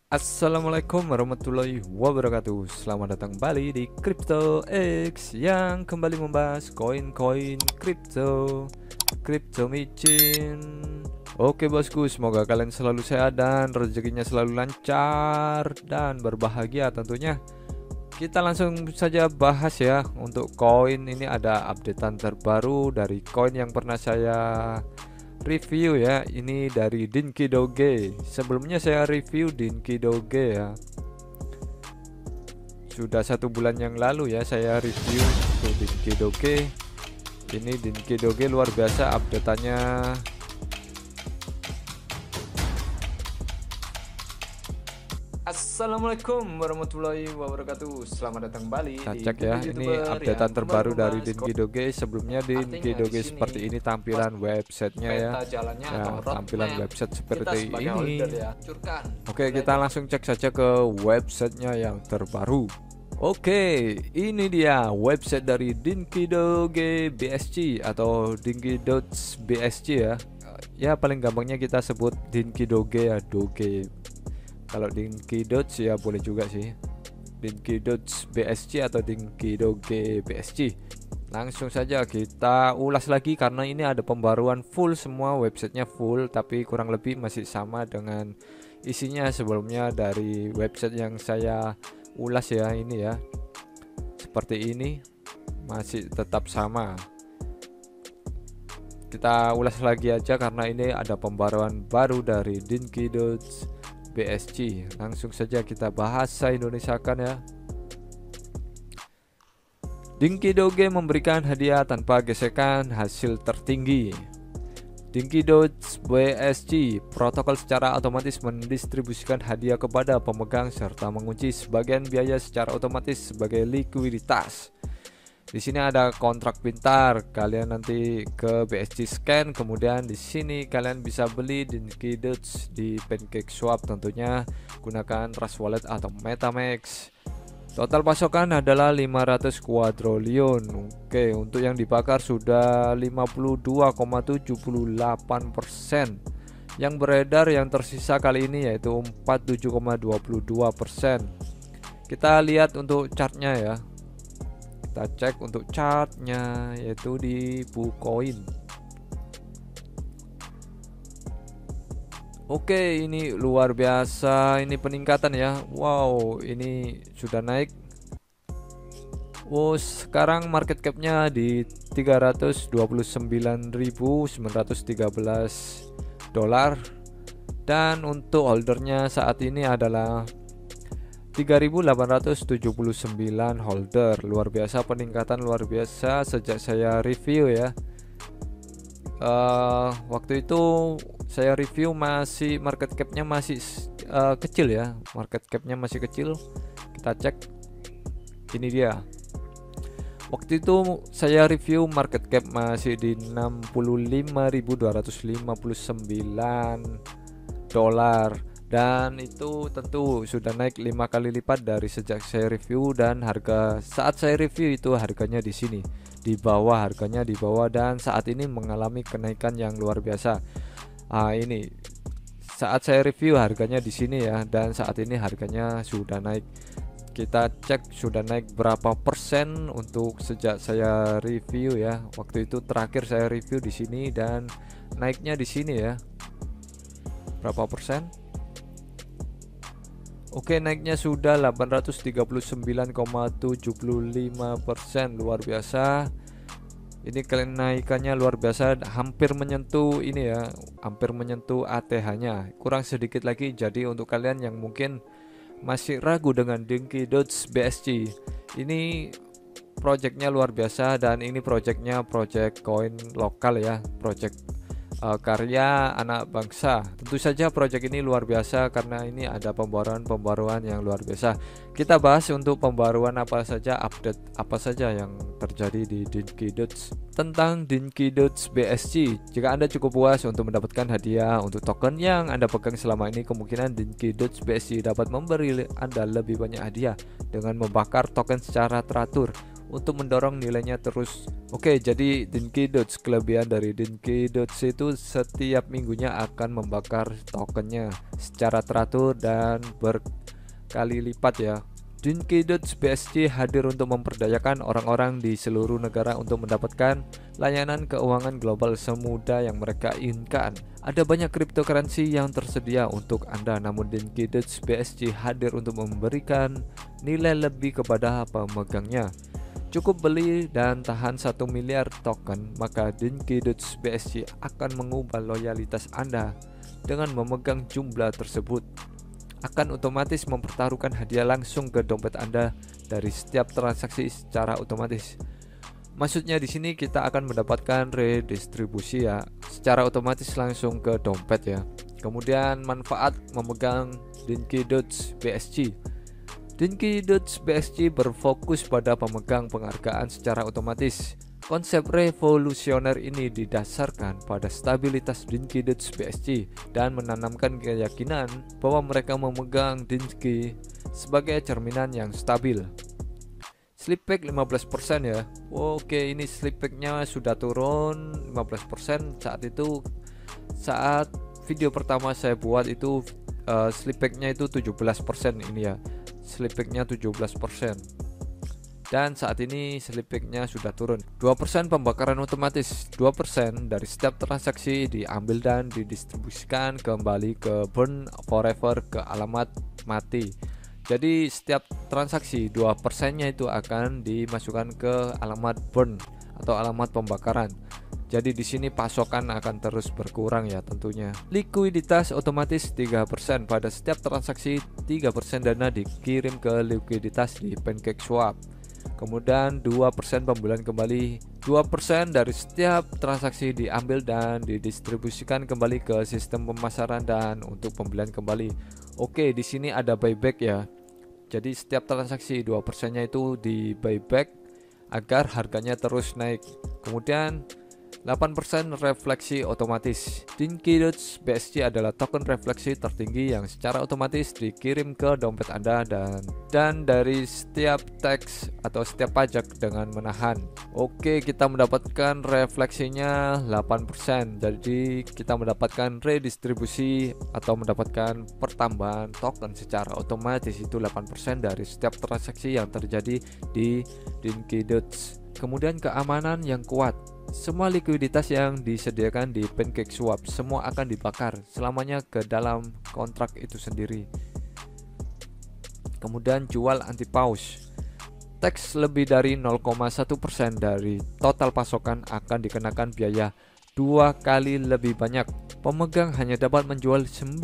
Assalamualaikum warahmatullahi wabarakatuh. Selamat datang kembali di Crypto X yang kembali membahas koin-koin kripto micin. Oke bosku, semoga kalian selalu sehat dan rezekinya selalu lancar dan berbahagia tentunya. Kita langsung saja bahas ya. Untuk koin ini ada updatean terbaru dari koin yang pernah saya review ya. Ini dari Dinky Doge. Sebelumnya saya review Dinky Doge ya, sudah 1 bulan yang lalu ya saya review untuk Dinky Doge. Ini Dinky Doge luar biasa updateannya. Assalamualaikum warahmatullahi wabarakatuh. Selamat datang kembali di Cek ya, ini updatean terbaru dari Dinky Doge. Sebelumnya Dinky Doge seperti ini tampilan websitenya ya. Tampilan website seperti ini. Oke, kita langsung cek saja ke websitenya yang terbaru. Oke, ini dia website dari Dinky Doge BSC atau Dinky.bsc ya. Ya paling gampangnya kita sebut Dinky Doge ya, Doge. Kalau Dinky Doge ya boleh juga sih, Dinky Doge BSC atau Dinky Doge BSC. Langsung saja kita ulas lagi karena ini ada pembaruan full, semua websitenya full, tapi kurang lebih masih sama dengan isinya sebelumnya dari website yang saya ulas ya. Ini ya seperti ini, masih tetap sama. Kita ulas lagi aja karena ini ada pembaruan baru dari Dinky Doge BSC. Langsung saja kita bahasa Indonesiakan ya. Dinky Doge memberikan hadiah tanpa gesekan hasil tertinggi. Dinky Doge BSC protokol secara otomatis mendistribusikan hadiah kepada pemegang serta mengunci sebagian biaya secara otomatis sebagai likuiditas. Di sini ada kontrak pintar. Kalian nanti ke BSC scan, kemudian di sini kalian bisa beli Dinky Doge di PancakeSwap, tentunya gunakan Trust Wallet atau MetaMask. Total pasokan adalah 500 kuadriliun. Oke, untuk yang dibakar sudah 52,78%. Yang beredar yang tersisa kali ini yaitu 47,22%. Kita lihat untuk chartnya ya. Kita cek untuk chartnya yaitu di Bucoin. Oke, ini luar biasa, ini peningkatan ya. Wow, ini sudah naik. Oh, sekarang market capnya di 329.913 dolar, dan untuk holdernya saat ini adalah 3.879 holder. Luar biasa, peningkatan luar biasa sejak saya review ya. Waktu itu saya review masih market capnya masih kecil ya, market capnya masih kecil. Kita cek, ini dia. Waktu itu saya review market cap masih di 65.259 dolar, dan itu tentu sudah naik 5 kali lipat dari sejak saya review. Dan harga saat saya review itu harganya di sini, di bawah, harganya di bawah, dan saat ini mengalami kenaikan yang luar biasa. Ini saat saya review harganya di sini ya, dan saat ini harganya sudah naik. Kita cek sudah naik berapa persen untuk sejak saya review ya. Waktu itu terakhir saya review di sini dan naiknya di sini ya. Berapa persen? Oke, naiknya sudah 839,75%. Luar biasa. Ini kenaikannya luar biasa, hampir menyentuh ini ya, hampir menyentuh ATH-nya. Kurang sedikit lagi. Jadi untuk kalian yang mungkin masih ragu dengan Dinky Doge BSC, ini projectnya luar biasa, dan ini project koin lokal ya, project karya anak bangsa. Tentu saja project ini luar biasa karena ini ada pembaruan yang luar biasa. Kita bahas untuk pembaruan apa saja, update apa saja yang terjadi di Dinky Doge. Tentang Dinky Doge BSC, jika Anda cukup puas untuk mendapatkan hadiah untuk token yang Anda pegang selama ini, kemungkinan Dinky Doge BSC dapat memberi Anda lebih banyak hadiah dengan membakar token secara teratur. untuk mendorong nilainya terus. Oke, jadi Dinky Dots, kelebihan dari Dinky Dots itu setiap minggunya akan membakar tokennya secara teratur dan berkali lipat ya. Dinky Dots BSC hadir untuk memperdayakan orang-orang di seluruh negara untuk mendapatkan layanan keuangan global semudah yang mereka inginkan. Ada banyak cryptocurrency yang tersedia untuk Anda, namun Dinky Dots BSC hadir untuk memberikan nilai lebih kepada pemegangnya. Cukup beli dan tahan 1 miliar token, maka Dinky Dots BSC akan mengubah loyalitas Anda dengan memegang jumlah tersebut. Akan otomatis mempertaruhkan hadiah langsung ke dompet Anda dari setiap transaksi secara otomatis. Maksudnya di sini kita akan mendapatkan redistribusi ya, secara otomatis langsung ke dompet ya. Kemudian manfaat memegang Dinky Dots BSC. Dinky Dots BSC berfokus pada pemegang penghargaan secara otomatis. Konsep revolusioner ini didasarkan pada stabilitas Dinky Dots BSC dan menanamkan keyakinan bahwa mereka memegang Dinky sebagai cerminan yang stabil. Slipback 15% ya. Oke, ini slipbacknya sudah turun 15%. Saat video pertama saya buat itu slipbacknya itu 17% ini ya. Slipbacknya 17%. Dan saat ini slipbacknya sudah turun 2%. Pembakaran otomatis 2% dari setiap transaksi diambil dan didistribusikan kembali ke burn forever ke alamat mati. Jadi setiap transaksi 2% nya itu akan dimasukkan ke alamat burn atau alamat pembakaran. Jadi di sini pasokan akan terus berkurang ya tentunya. Likuiditas otomatis 3% pada setiap transaksi. 3% dana dikirim ke likuiditas di PancakeSwap. Kemudian 2% pembelian kembali. 2% dari setiap transaksi diambil dan didistribusikan kembali ke sistem pemasaran dan untuk pembelian kembali. Oke, di sini ada buyback ya. Jadi setiap transaksi 2%-nya itu di buyback agar harganya terus naik. Kemudian 8% refleksi otomatis. Dinky Dots BSC adalah token refleksi tertinggi yang secara otomatis dikirim ke dompet Anda dan dari setiap tax atau setiap pajak dengan menahan. Oke, kita mendapatkan refleksinya 8%. Jadi kita mendapatkan redistribusi atau mendapatkan pertambahan token secara otomatis itu 8% dari setiap transaksi yang terjadi di Dinky Dots. Kemudian keamanan yang kuat. Semua likuiditas yang disediakan di PancakeSwap semua akan dibakar selamanya ke dalam kontrak itu sendiri. Kemudian jual anti pause. Tax lebih dari 0,1% dari total pasokan akan dikenakan biaya 2 kali lebih banyak. Pemegang hanya dapat menjual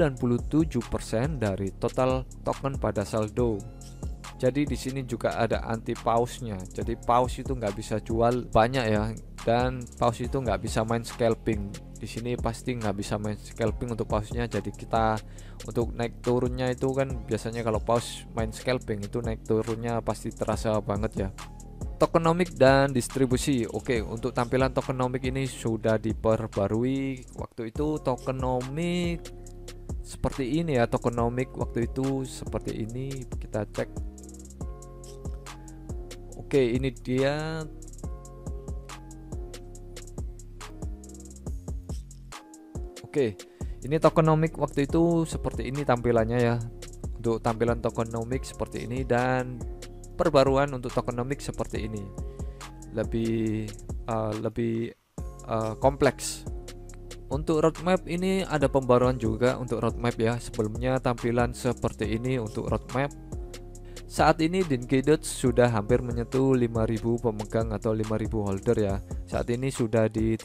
97% dari total token pada saldo. Jadi di sini juga ada anti pause-nya. Jadi pause itu nggak bisa jual banyak ya, dan pause itu nggak bisa main scalping. Di sini pasti nggak bisa main scalping untuk pause-nya. Jadi kita untuk naik turunnya itu kan biasanya kalau pause main scalping itu naik turunnya pasti terasa banget ya. Tokenomic dan distribusi. Oke, untuk tampilan tokenomic ini sudah diperbarui. Waktu itu tokenomic seperti ini ya. Tokenomic waktu itu seperti ini. Kita cek. Oke, ini dia. Oke, ini tokenomic waktu itu seperti ini tampilannya ya. Untuk tampilan tokenomic seperti ini dan perbaruan untuk tokenomic seperti ini. Lebih kompleks. Untuk roadmap ini ada pembaruan juga untuk roadmap ya. Sebelumnya tampilan seperti ini untuk roadmap. Saat ini Dinky Dots sudah hampir menyentuh 5.000 pemegang atau 5.000 holder ya. Saat ini sudah di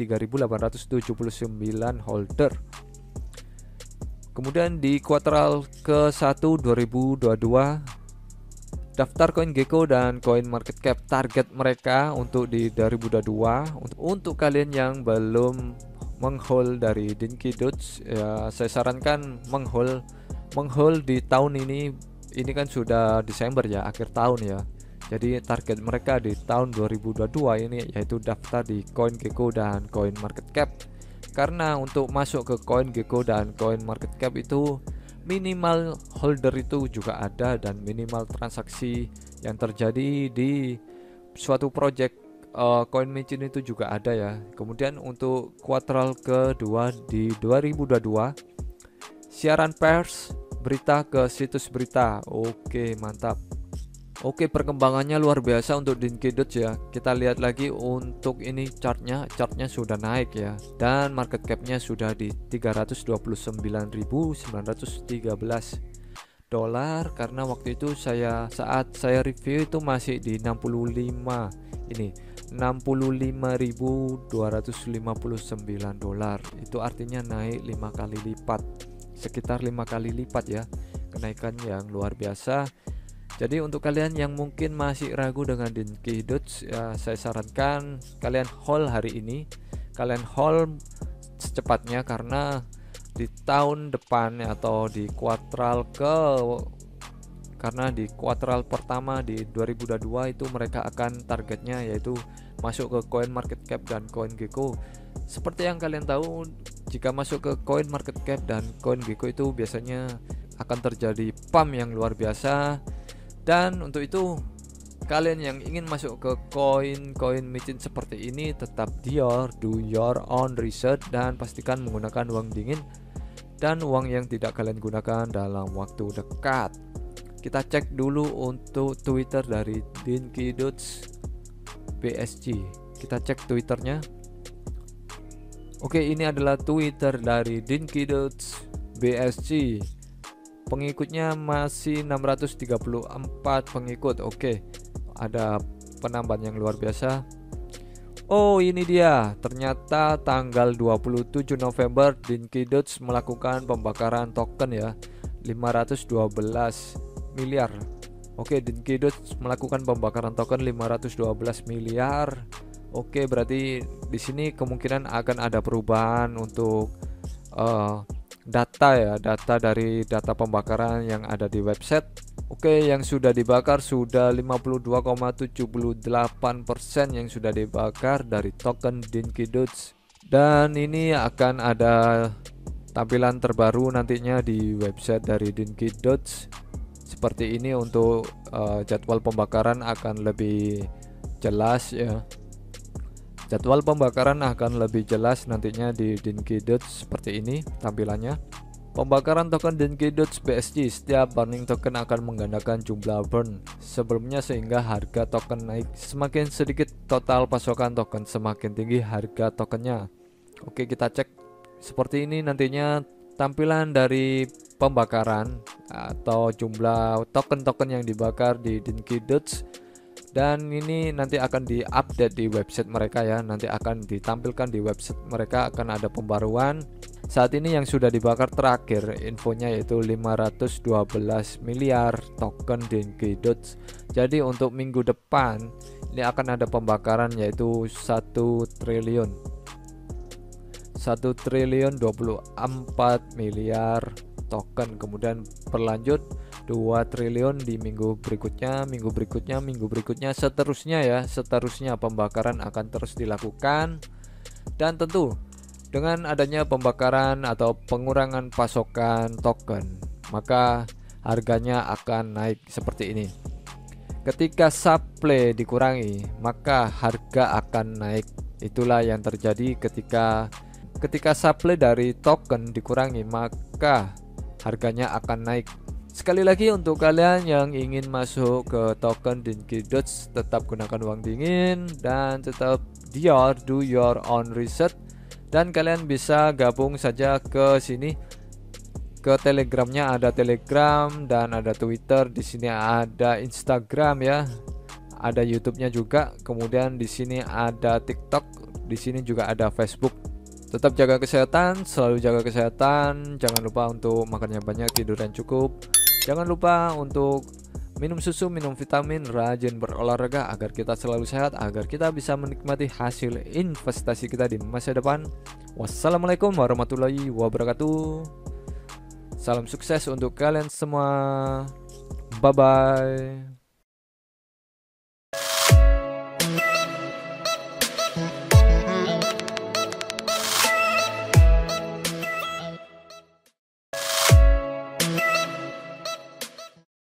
3.879 holder. Kemudian di kuartal ke-1 2022, daftar CoinGecko dan CoinMarketCap target mereka untuk di 2022. Untuk kalian yang belum menghold dari Dinky Dots ya, saya sarankan menghold di tahun ini. Ini kan sudah Desember ya, akhir tahun ya. Jadi target mereka di tahun 2022 ini yaitu daftar di CoinGecko dan CoinMarketCap. Karena untuk masuk ke CoinGecko dan CoinMarketCap itu minimal holder itu juga ada dan minimal transaksi yang terjadi di suatu project koin micin itu juga ada ya. Kemudian untuk kuartal kedua di 2022, siaran pers, berita ke situs berita. Oke, mantap. Oke, perkembangannya luar biasa untuk Dinky Dots ya. Kita lihat lagi untuk ini chartnya sudah naik ya, dan market capnya sudah di 329.913 dolar, karena waktu itu saat saya review itu masih di 65, ini 65.259 dolar. Itu artinya naik 5 kali lipat, sekitar 5 kali lipat ya, kenaikan yang luar biasa. Jadi untuk kalian yang mungkin masih ragu dengan Dinky Dots ya, saya sarankan kalian hold hari ini, kalian hold secepatnya, karena di tahun depan atau di kuartal pertama di 2022 itu mereka akan targetnya yaitu masuk ke Coin Market Cap dan CoinGecko. Seperti yang kalian tahu, jika masuk ke Coin Market Cap dan CoinGecko itu biasanya akan terjadi pump yang luar biasa. Dan untuk itu kalian yang ingin masuk ke koin micin seperti ini, tetap do your own research dan pastikan menggunakan uang dingin dan uang yang tidak kalian gunakan dalam waktu dekat. Kita cek dulu untuk Twitter dari Dinky Dots BSG. Kita cek Twitternya. Oke, ini adalah Twitter dari Dinky Dots BSG. Pengikutnya masih 634 pengikut. Oke, ada penambahan yang luar biasa. Oh, ini dia. Ternyata tanggal 27 November Dinky Dots melakukan pembakaran token ya, 512 miliar. Oke, Dinky Dots melakukan pembakaran token 512 miliar. Oke, berarti di sini kemungkinan akan ada perubahan untuk data dari data pembakaran yang ada di website. Oke, yang sudah dibakar sudah 52,78% yang sudah dibakar dari token Dinky Dots. Dan ini akan ada tampilan terbaru nantinya di website dari Dinky Dots. Seperti ini untuk jadwal pembakaran akan lebih jelas ya. Jadwal pembakaran akan lebih jelas nantinya di Dinky Dots seperti ini tampilannya. Pembakaran token Dinky Dots BSG, setiap burning token akan menggandakan jumlah burn sebelumnya sehingga harga token naik. Semakin sedikit total pasokan token, semakin tinggi harga tokennya. Oke, kita cek seperti ini nantinya tampilan dari pembakaran atau jumlah token-token yang dibakar di Dinky Dots. Dan ini nanti akan diupdate di website mereka ya, nanti akan ditampilkan di website mereka, akan ada pembaruan. Saat ini yang sudah dibakar terakhir infonya yaitu 512 miliar token Dinky Dots. Jadi untuk minggu depan ini akan ada pembakaran yaitu 1 triliun 24 miliar token, kemudian berlanjut 2 triliun di minggu berikutnya, seterusnya ya, seterusnya pembakaran akan terus dilakukan. Dan tentu dengan adanya pembakaran atau pengurangan pasokan token, maka harganya akan naik seperti ini. Ketika supply dikurangi, maka harga akan naik. Itulah yang terjadi ketika supply dari token dikurangi, maka harganya akan naik. Sekali lagi untuk kalian yang ingin masuk ke token Dinky Dots, tetap gunakan uang dingin dan tetap do your own research. Dan kalian bisa gabung saja ke sini, ke Telegramnya, ada Telegram dan ada Twitter. Di sini ada Instagram ya, ada YouTube-nya juga. Kemudian di sini ada TikTok, di sini juga ada Facebook. Tetap jaga kesehatan, selalu jaga kesehatan. Jangan lupa untuk makannya banyak, tidur yang cukup. Jangan lupa untuk minum susu, minum vitamin, rajin berolahraga agar kita selalu sehat, agar kita bisa menikmati hasil investasi kita di masa depan. Wassalamualaikum warahmatullahi wabarakatuh. Salam sukses untuk kalian semua. Bye bye.